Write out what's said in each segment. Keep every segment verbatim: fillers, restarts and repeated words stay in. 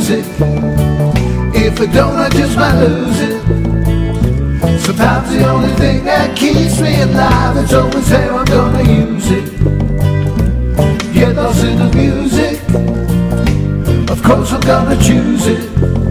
music. If I don't, I just might lose it. Sometimes the only thing that keeps me alive is always how I'm gonna use it. Get lost in the music, of course I'm gonna choose it.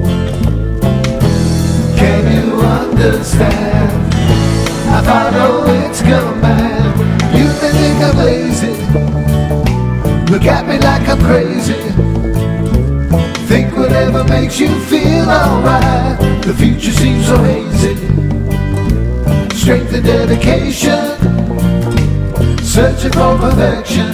Can you understand? I follow its command. You may think I'm lazy, look at me like I'm crazy. Think whatever makes you feel alright. The future seems so hazy. Strength and dedication, searching for perfection.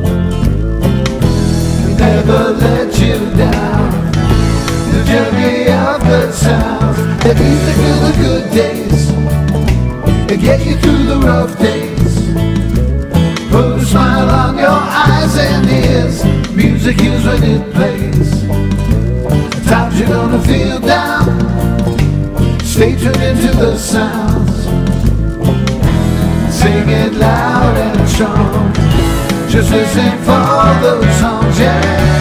Never let you down. The journey of the sounds. The music of the good days and get you through the rough days. Put a smile on your eyes and ears. Music is when it plays. Times you're gonna feel down, stay tuned into the sounds. Sing it loud and strong. Just listen for those songs, yeah.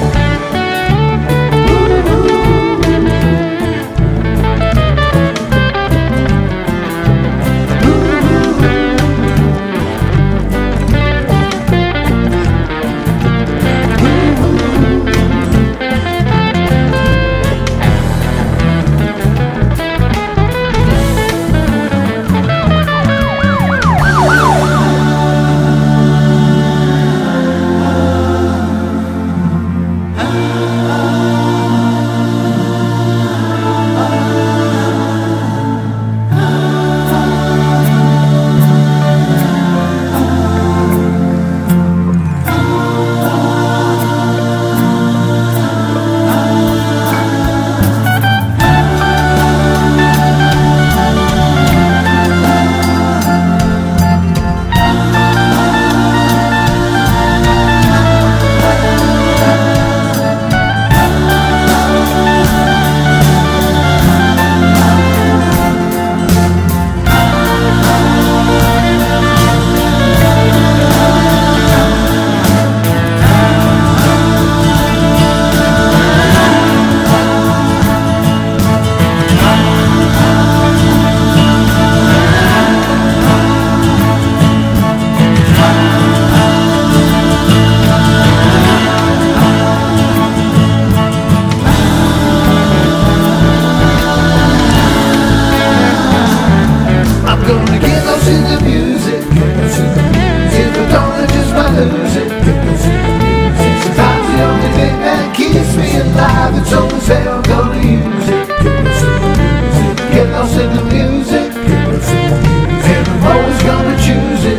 It's always how I'm gonna use it. Get lost in the music, and I'm always gonna choose it.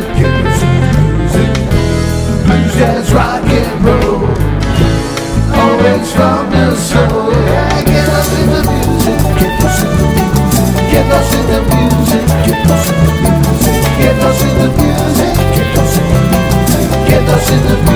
Blues, jazz, rock and roll, always from the soul. Yeah, get lost in the music, get lost in the music, get lost in the music, get lost in the music, get lost in the music, get lost in the music, get lost in the music.